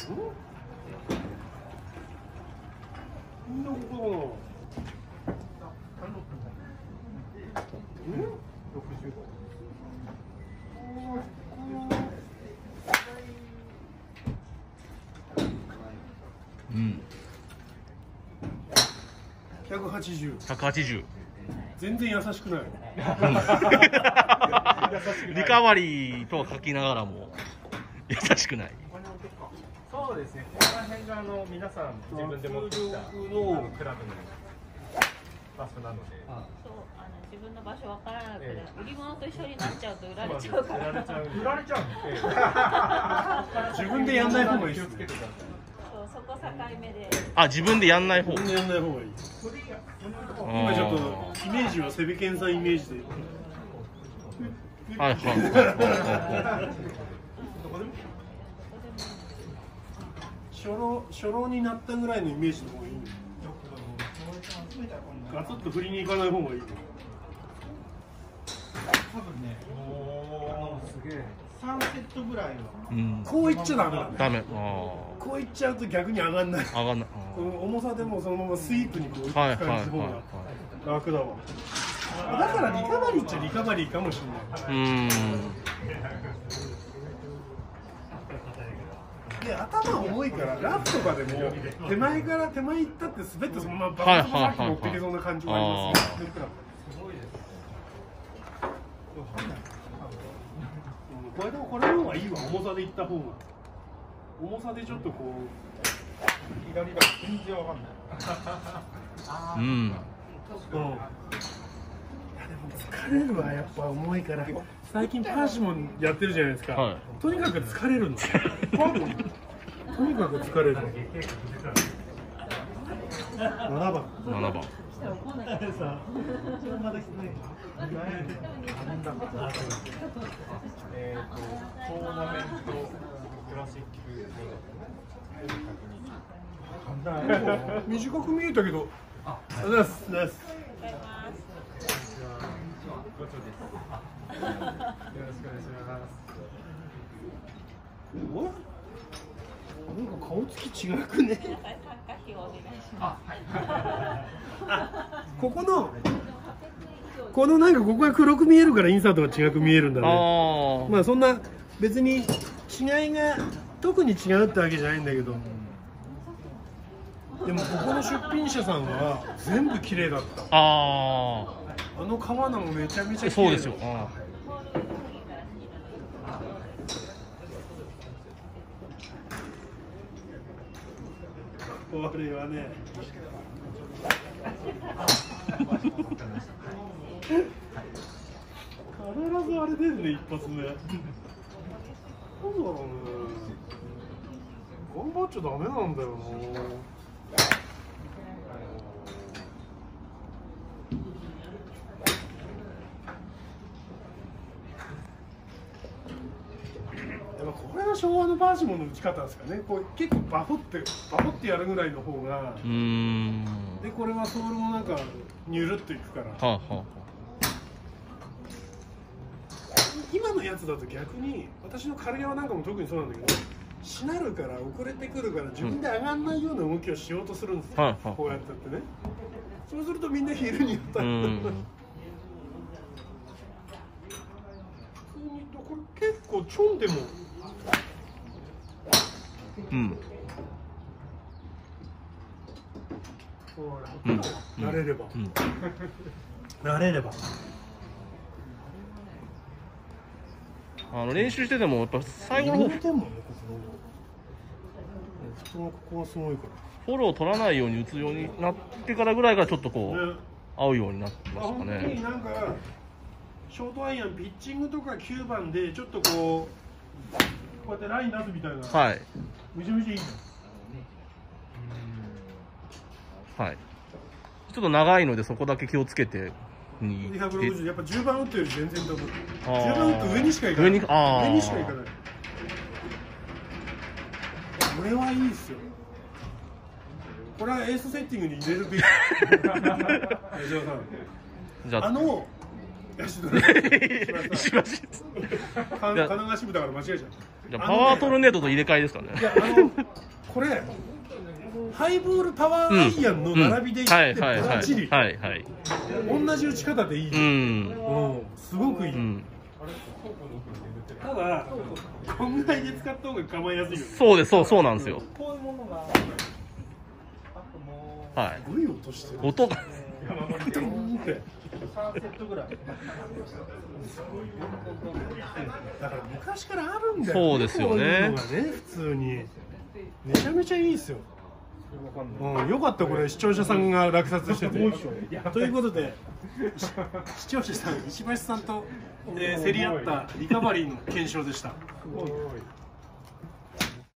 んなことうん。 180。 180。 全然優しくない。 リカバリーとは書きながらも優しくない。 そうですね。ここら辺が皆さん自分で持ってきたクラブの場所なので。 そう自分の場所わからなくて、売り物と一緒になっちゃうと売られちゃうから。 売られちゃう。 自分でやんない方がいい。 気をつけてください。 そこ境目で。 あ、自分でやんない方。 自分でやんない方がいい。今ちょっとイメージはセビケンさんイメージで。 はいはい。 初老になったぐらいのイメージの方がいい。ガツッと振りに行かない方がいい。 多分ね、すげえ。3セットぐらいは。 こういっちゃダメだね。 ダメ。 こういっちゃうと逆に上がんない。 上がんない。 この重さでもそのままスイープにこういくはい感じの方が楽だわ。だからリカバリーっちゃリカバリーかもしれない。で頭重いからラフとかでも手前行ったって滑ってそのままバッとさっき持っていけそうな感じもありますよ。これの方がいいわ。重さでいった方が。重さでちょっとこう左が全然わかんない。 うん。 いやでも疲れるわ、やっぱ重いから。最近パーシモンやってるじゃないですか。 はい、 とにかく疲れるの。とにかく疲れる。7番。 7番。 トーナメントクラシック短く見えたけど。ありがとうございます。 よろしくお願いします。 なんか顔つき違くね。このなんかここが黒く見えるからインサートが違く見えるんだね。まあそんな別に違いが特に違うってわけじゃないんだけど。でもここの出品者さんは全部綺麗だった。あの革のもめちゃめちゃ綺麗。 そうですよ。 これはね。必ずあれ出るね、一発目。なんだろうね。頑張っちゃダメなんだよな。これが昭和のパーシモンの打ち方ですかね。こう結構バフってやるぐらいの方が。でこれはソールもなんかニュルっといくから。今のやつだと逆に私のカルヤワなんかも特にそうなんだけど、しなるから遅れてくるから自分で上がんないような動きをしようとするんですよ。こうやってね。そうするとみんなヒールに寄ったり。これ結構チョンでも。慣れれば。慣れれば。 練習しててもやっぱ最後の方。 ここはすごいから。 フォローを取らないように打つようになってからぐらいからちょっとこう合うようになってましたね。 なんかショートアイアンピッチングとか9番でちょっとこうやってライン出すみたいな。はい。むちゃむちゃいい。 はい。ちょっと長いのでそこだけ気をつけて。 260やっぱ10番打ったより全然ダブル。10番打って上にしか行かない。上にしか行かない。これはいいですよ。これはエースセッティングに入れるべき。じゃあ石石橋です。 神奈川支部だから間違えちゃう。 じゃパワートルネードと入れ替えですかね。 いやこれハイボールパワーアイアンの並びでいってバッチリ同じ打ち方でいい。すごくいい。ただこんぐらいで使った方が構えやすいよね。 そうです、そうなんですよ。はい。 すごい音してる。 音が。 だから昔からあるんだよ。 そうですよね。 普通にめちゃめちゃいいですよ。よかったこれ視聴者さんが落札してて。ということで視聴者さん石橋さんと競り合ったリカバリーの検証でした。